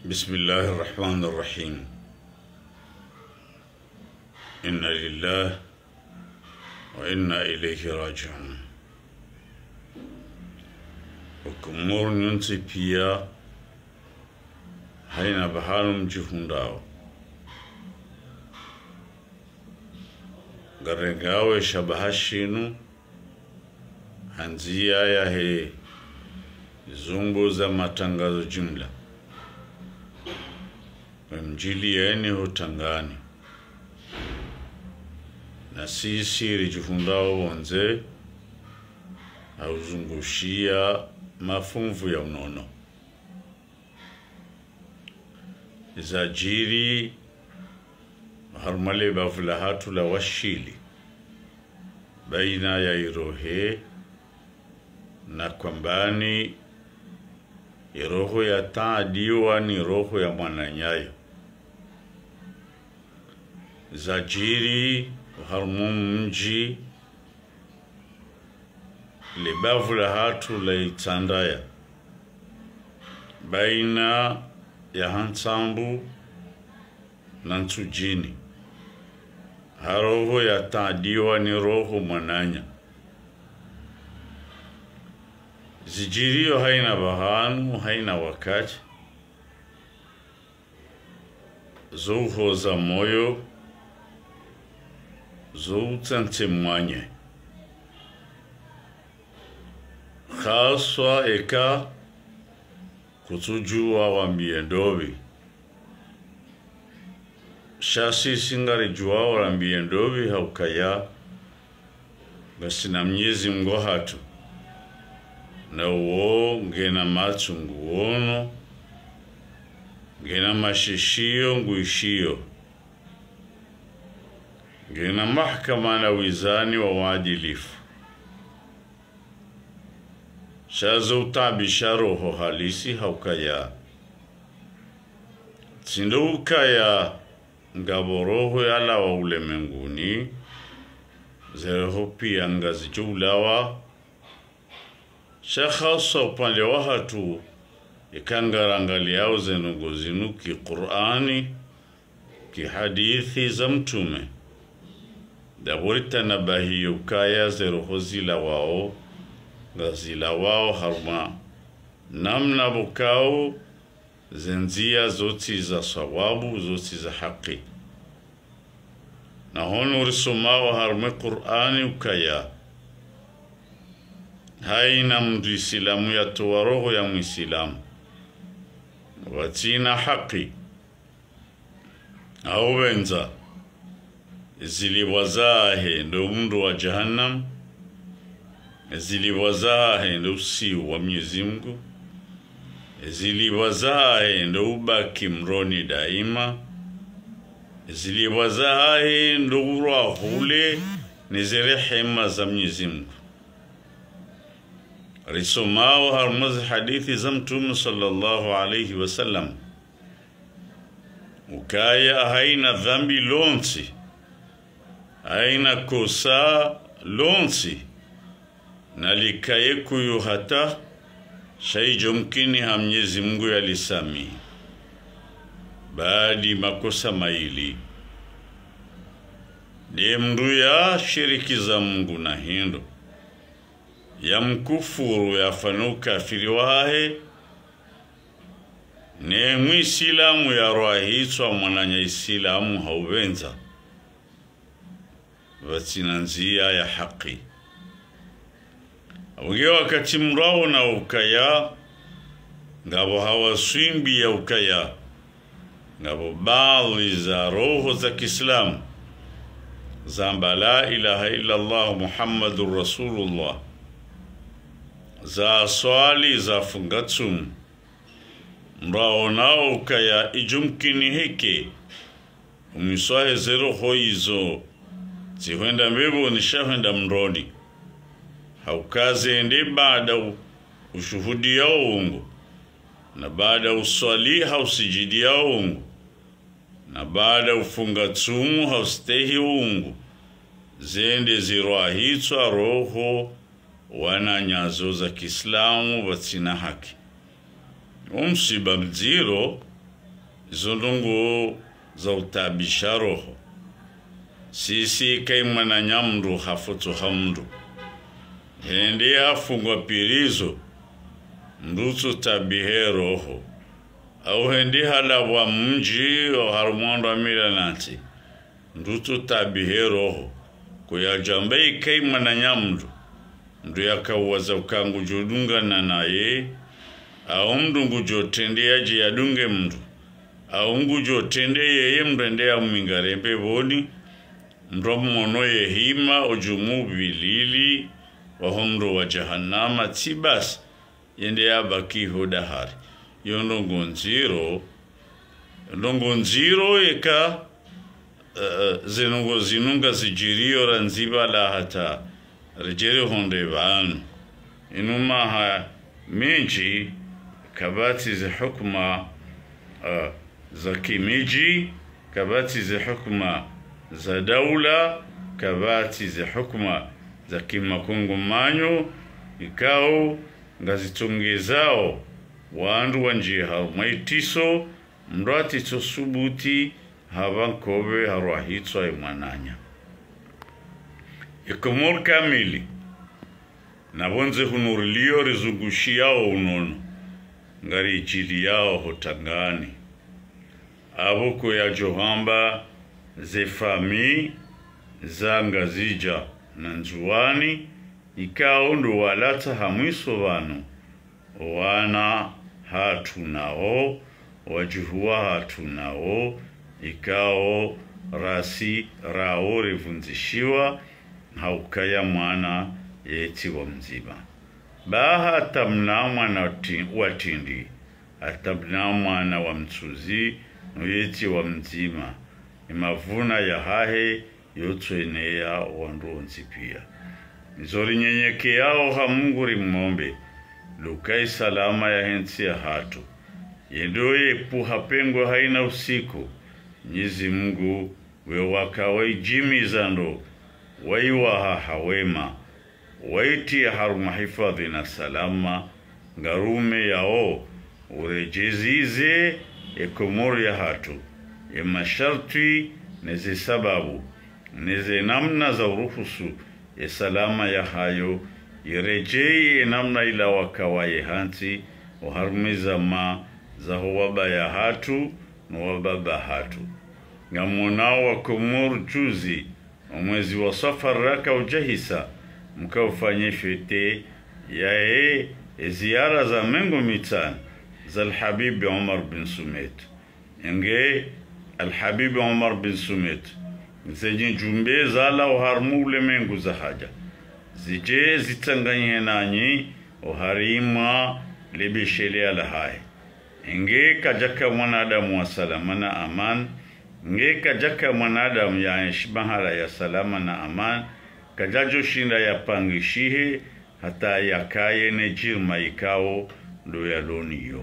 بسم الله الرحمن الرحيم. إنا لله وإنا إليه راجعون. وكمور ننسي بيا هينا بحالهم جهونداو غرنغاوي شبهاشينو hanzia ya he zungu za matangazo jumla mjili yeni hutangani na sisi rijifundao wanze hauzungushia mafumvu ya unono zajiri harmale bavulahatu la washili baina ya irohe na kwambani roho ya taadiwa ni roho ya mwananyayo zajiri harmum mji libavula hatu la itandaya baina ya hansambu na ntujini haroho ya taadiwa ni roho mwananya zijirio haina bahanu haina wakati zuho za moyo zoutante mwanye khaswa eka kutujua wambie ndobi shasi singari jua wambie ndobi haukaya basi na Mwenyezi Mungu hatu na uo ngena matsungu uono ngena mashishio nguishio ngena mahkama na wizani wa waadilifu shazo utabisha roho halisi haukaya sindo ukaya ngabo roho yala wa ulemenguni zereho pia ngazijulawa shakhasa upande wa hatu ikangarangali yao zenugozinu ki Qur'ani ki hadithi za mtume daburita nabahi yukaya zeroho zila wao harma namna bukao zenzia zoti za sawabu zoti za haki na honu risumao harma Qur'ani ukaya haina mdu isilamu ya tuwaroho ya mwisilamu watina haki au wenza ziliwazahe ndo mdu wa jahannam ziliwazahe ndo usiu wa Mwenyezi Mungu ziliwazahe ndo ubaki mroni daima ziliwazahe ndo urahule nizirehema za Mwenyezi Mungu risomao harmazi hadithi za mtume sallallahu alayhi wasallam ukaya haina dhambi lonsi haina kosa lonsi nalikaye kuyu hata shaijo mkini ha Mwenyezi Mungu yalisami baadi makosa maili de mndu ya shiriki za Mungu na hindo ya mkufuru ya fanu kafiri wahe ne mwisilamu ya roahitswa mwananya isilamu hauwenza watinanzia ya haki awige wakati mrao na ukaya ngabo hawaswimbi ya ukaya ngabo baadhi za roho za Kiislamu zamba la ilaha illa Allah Muhammadur Rasulullah za swali za fungatum mrao nao ukaya ijumkini heke umiswahe zero hoizo zihuenda mbebo nishahenda mroni haukaze ende baada ushuhudi ya uungu na baada uswali hausijidi ya uungu na baada ufungatumu haustehi uungu zende ziroahitswa roho wana nyazo za Kiislamu watina haki umsiba mziro zondongo za utabisha roho sisi kaimwa na nyamdu hafutu hamdu hende afungwa pirizo mdutu tabihe roho au hende hala wa mji au harumwando amila nati mdutu tabihe roho kuya jambai kaimwa na nyamdu mdu yakawaza ukangu jodunga na naye au mdungu jotende aji yadunge mdu au mgu jotende yeye mrende ya mmingarembe boni mromu mono ye hima ujumu bilili wahomro wa jahannama tibas yende ya baki hodahari yondongo nziro eka zinunga zijirio ranziba la hata rejere honde vanu inuma ha menji kabati za hukuma za kimiji kabati za hukuma za daula kabati za hukuma za kimakungumanyo ikao ngazitongezao wandu wanjiha maitiso mrati tosubuti habankobe harwahitso imananya ikomor kamili nabonze hunurlio rizungushiao unono ngari ichili yao hotangani abuko ya johamba ze fami zanga zija na nzuani ikao ndo walata hamwiso vano wana hatu nao wajuhua hatu nao ikao rasi rao revunzishiwa haukaya mwana yeti wa mzima baha atamna mwana watindi atamna mwana wa mtuzi yeti wa mzima imavuna ya hahe yotwenea wandonzi pia nizori nyenyeke yao hamunguri mmombe lukai salama ya hensi ya hatu yendoye puha pengo haina usiku Mwenyezi Mungu wewaka waijimiza ndo waiwaha hawema waiti haruma hifadhi na salama ngarume yao urejezize ekomori ya hatu ya masharti neze sababu neze namna za uruhusu ya salama ya hayo irejei namna ila wakawaye hanti uharumiza ma za huwaba ya hatu na wababa hatu ngamonao wa Komoro juzi mwezi wa Safar raka ujahisa mkaufanye fete yae ziara za mengo mitani za Al-Habib Omar bin Sumet nge Al-Habib Omar bin Sumet zejin jumbe zala uharmule mengu za haja zije zitanganye nanyi uharima lebeshele ala hai nge kajaka mwanadamu wa salama na aman nge kajaka mwanadamu ya shibahala ya salama na aman kajajo shinda ya pangishihe hata yakaye ne jirma ikao ndo ya loniyo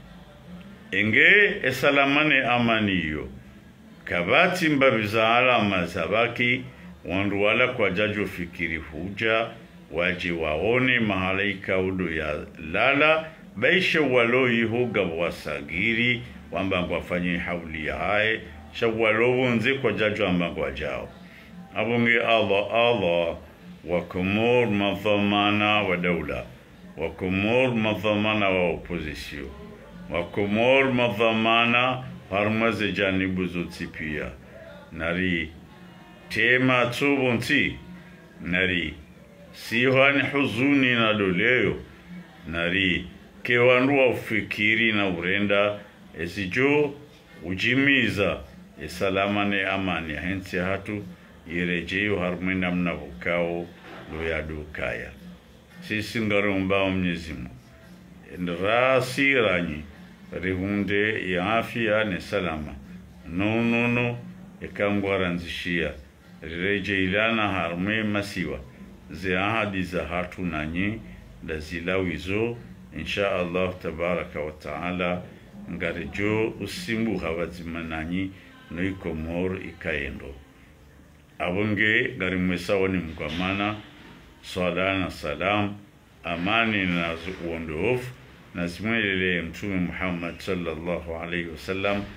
nge esalamane amaniyo kabati mbabiza alama zabaki wandu wala kwa jajo fikiri huja waji waone mahalaika udo ya lala baisha walo yihuga wasagiri wambangu wafanye hauli ya hae shawalo wunze kwa jajo wambangu wajao abunge Allah wa Komor madhamana wa daula wa Komor madhamana wa opozisio wa Komor madhamana harmaze janibu zoti pia nari tema tubonti nari siyohani huzuni na doleo nari kewandu wa ufikiri na urenda esijo ujimiza esalama ne amani hensi hatu irejeyo harmina mna ukao loyadukaya sisi ngarumbao Mwenyezi Mungu ndrasi ranyi rihunde ya afya ne salama no ekangwaranzishia rireje ilana harme masiwa ze ahadi za hatu nanyi da zilawizo insha Allah tabaraka wa taala ngarijo usimbu hawazima nanyi no Ikomor ikaendo abunge garimwesa wani mkamana swala na salam amani na uondofu na zimwelele Mtume Muhammad sallallahu alayhi wasallam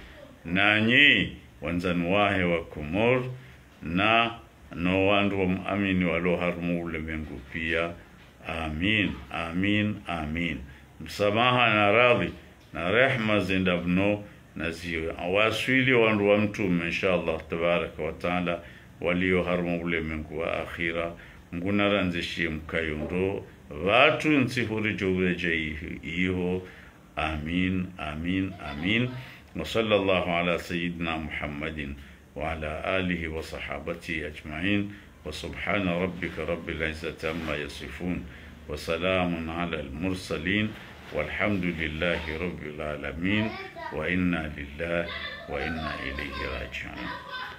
nanyi wanzanuwahe wa Komor na no wandu wa muamini walo harumu ulimwengu pia. Amin, amin, amin. Msamaha na radhi na rehma zindabno na ziwe awaswili wandu wa mtume inshallah tabaraka wa taala walio harumu ulimwengu wa akhira. Nguna ranzishie mkayundo watu nsihuri jowreje iho. Amin, amin, amin. Wa sallallahu ala sayyidina Muhammadin wa ala alihi wa sahabatihi ajma'in. Wa subhana rabbika rabbil izzati amma yasifun. Wa salamun ala al-mursalin. Walhamdulillahi rabbil alamin. Wa inna lillahi wa inna ilayhi raji'un.